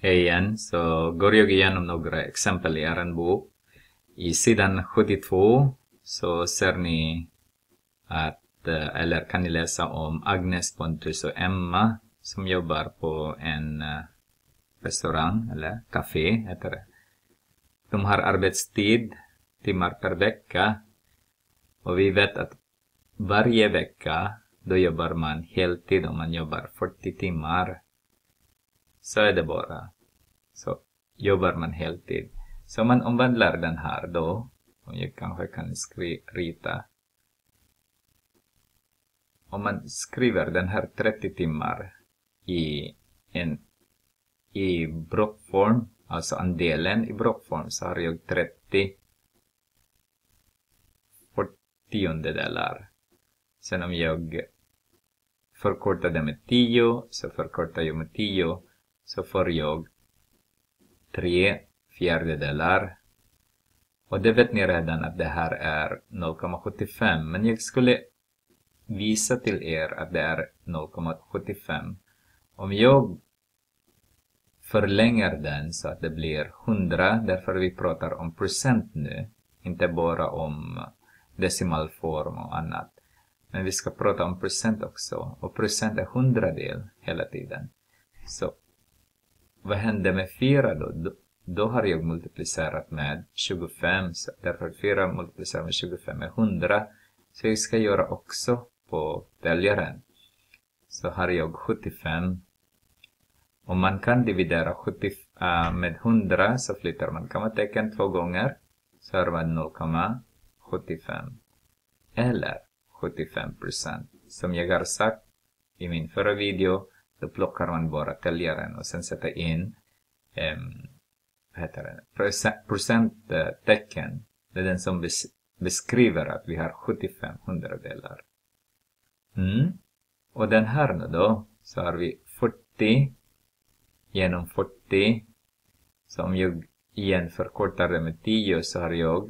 Hej igen, så går jag igenom några exempel i er bok. I sidan 72 så ser ni att, eller kan ni läsa om Agnes, Pontus och Emma som jobbar på en restaurang eller café heter det. De har arbetstid, timmar per vecka, och vi vet att varje vecka då jobbar man heltid och man jobbar 40 timmar. Så är det bara. Så jobbar man heltid. Så om man omvandlar den här då, och jag kanske kan rita. Om man skriver den här 30 timmar i blockform, alltså andelen i blockform, så har jag 30 40-delar. Sen om jag förkortar det med 10, så förkortar jag med 10, så får jag 3/4. Och det vet ni redan att det här är 0,75. Men jag skulle visa till er att det är 0,75. Om jag förlänger den så att det blir 100, därför vi pratar om procent nu, inte bara om decimalform och annat. Men vi ska prata om procent också. Och procent är 100-del hela tiden. Så vad händer med 4 då? Då har jag multiplicerat med 25. Så därför 4 multiplicerat med 25 är 100. Så jag ska göra också på täljaren. Så har jag 75. Om man kan dividera 70 med 100 så flyttar man kommatecken 2 gånger. Så har man 0,75. Eller 75%. Som jag har sagt i min förra video, då plockar man bara täljaren och sen sätter in procenttecken. Det är den som beskriver att vi har 75 hundradelar. Och den här nu då, så har vi 40 genom 40. Så om jag igen förkortar det med 10 så har jag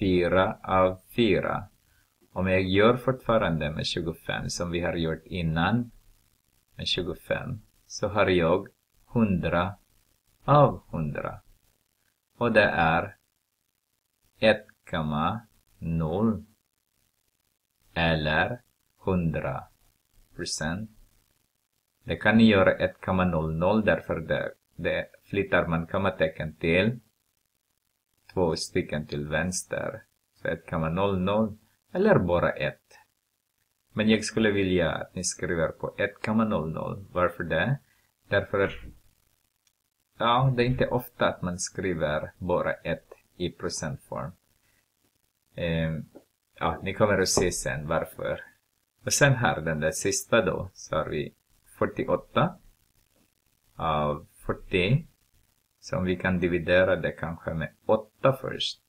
4/4. Om jag gör fortfarande med 25 som vi har gjort innan med 25, så har jag 100/100. Och det är 1,0 eller 100%. Det kan ni göra 1,00 därför det flyttar man kommatecken till 2 stycken till vänster. Så 1,00 eller bara 1. Men jag skulle vilja att ni skriver på 1,00. Varför det? Därför att det är inte ofta att man skriver bara 1 i procentform. Ni kommer att se sen varför. Och sen här den där sista då, så har vi 48 av 40. Så om vi kan dividera det kanske med 8 först.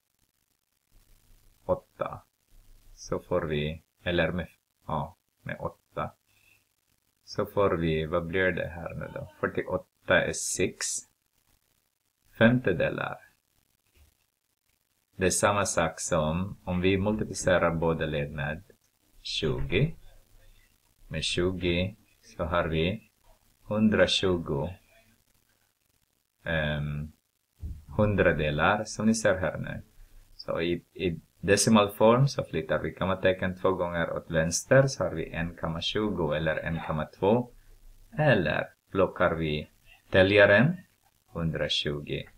8. Så får vi, eller med 8. Så får vi, vad blir det här nu då? 48 är 6 femtedelar. Det är samma sak som om vi multiplicerar båda led med 20. Med 20 så har vi 120 hundradelar som ni ser här nu. Så i decimalform så flyttar vi kommatecken 2 gånger åt vänster, så har vi 1,20 eller 1,2. Eller plockar vi täljaren 120%.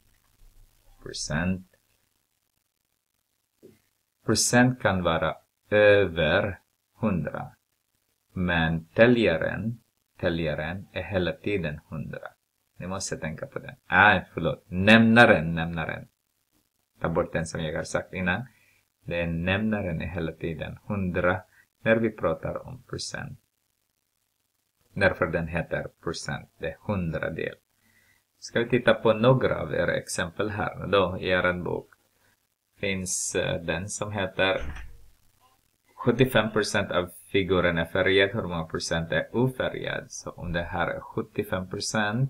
Procent kan vara över 100. Men täljaren är hela tiden 100. Ni måste tänka på det. Nämnaren. Ta bort den som jag har sagt innan. Nämnaren är hela tiden 100 när vi pratar om procent. Därför den heter procent. Det är 100-del. Ska vi titta på några av era exempel här då i er bok. Finns den som heter 75% av figuren är färgad, hur många procent är ofärgad. Så om det här är 75%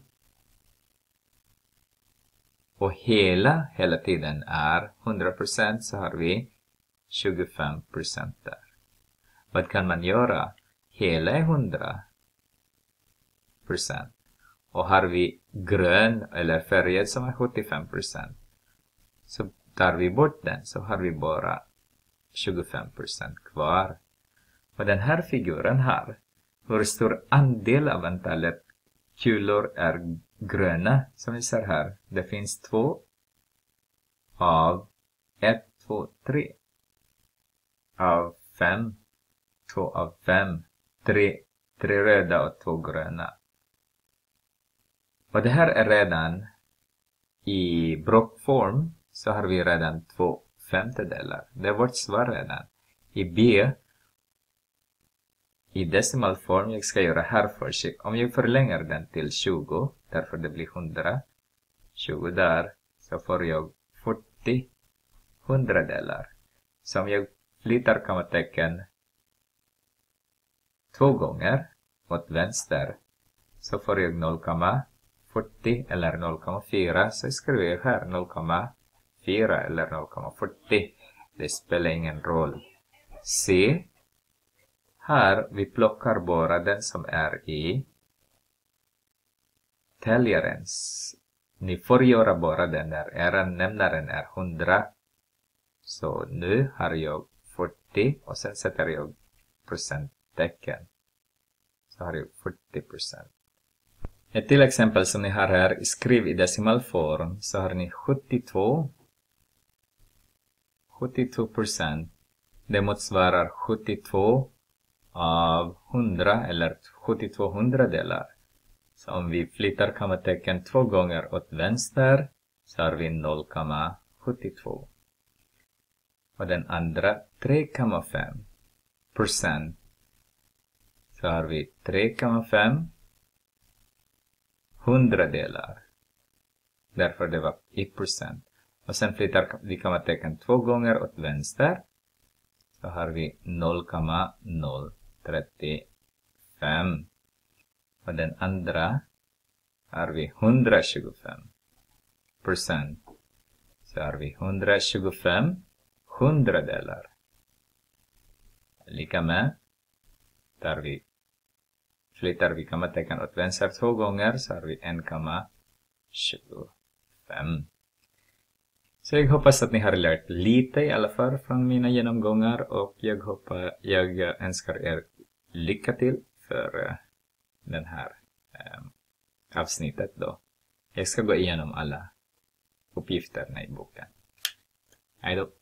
och hela tiden är 100%, så har vi 25% där. Vad kan man göra? Hela är 100%. Och har vi grön eller färgad som är 75%, så tar vi bort den, så har vi bara 25% kvar. Och den här figuren här, hur stor andel av antalet kulor är gröna, som ni ser här. Det finns 2 av 1, 2, 3 av 5, 2 av 5, 3 röda och 2 gröna. Och det här är redan i blockform, så har vi redan 2/5. Det är vårt svar redan. I B, i decimalform, jag ska göra här försiktigt. Om jag förlänger den till 20, därför det blir 100, 20 där, så får jag 40 hundradelar. Så om jag flyttar kommatecken 2 gånger åt vänster, så får jag 0,40 eller 0,4. Så skriver jag här 0,4 eller 0,40. Det spelar ingen roll. C. Här vi plockar bara den som är i täljarens. Ni får göra bara den när nämnaren är 100. Så nu har jag 40 och sen sätter jag procenttecken. Så har jag 40%. Ett till exempel som ni har här, skriv i decimalform, så har ni 72%. Det motsvarar 72 av 100 eller 72 hundradelar. Så om vi flyttar kommatecken 2 gånger åt vänster, så har vi 0,72. Och den andra 3,5%. Så har vi 3,5 hundradelar. Därför det var i procent. Och sen flyttar vi kommatecken 2 gånger åt vänster. Så har vi 0,035. Och den andra har vi 125%. Så har vi 125 hundradelar. Lika med, flyttar vi kommatecken åt vänster 2 gånger, så har vi 1,25. Så jag hoppas att ni har lärt lite i alla fall från mina genomgångar, och jag önskar er lycka till för den här avsnittet då. Jag ska gå igenom alla uppgifterna i boken. Hej då!